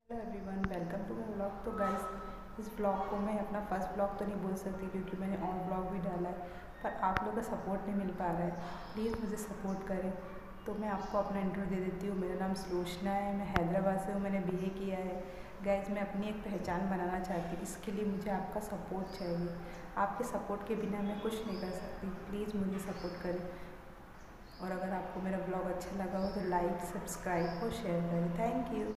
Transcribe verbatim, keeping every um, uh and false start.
Hello everyone, welcome to my blog. तो guys, इस blog को मैं अपना फर्स्ट ब्लॉग तो नहीं बोल सकती क्योंकि मैंने ऑन ब्लॉग भी डाला है, पर आप लोगों का सपोर्ट नहीं मिल पा रहा है। प्लीज़ मुझे सपोर्ट करें। तो मैं आपको अपना इंट्रो दे देती हूँ। मेरा नाम सुलोचना है, मैं हैदराबाद से हूँ, मैंने बीए किया है। गाइस, मैं अपनी एक पहचान बनाना चाहती हूँ, इसके लिए मुझे आपका सपोर्ट चाहिए। आपके सपोर्ट के बिना मैं कुछ नहीं कर सकती। प्लीज़ मुझे सपोर्ट करें, और अगर आपको मेरा ब्लॉग अच्छा लगा हो तो लाइक, सब्सक्राइब और शेयर करें। Thank you.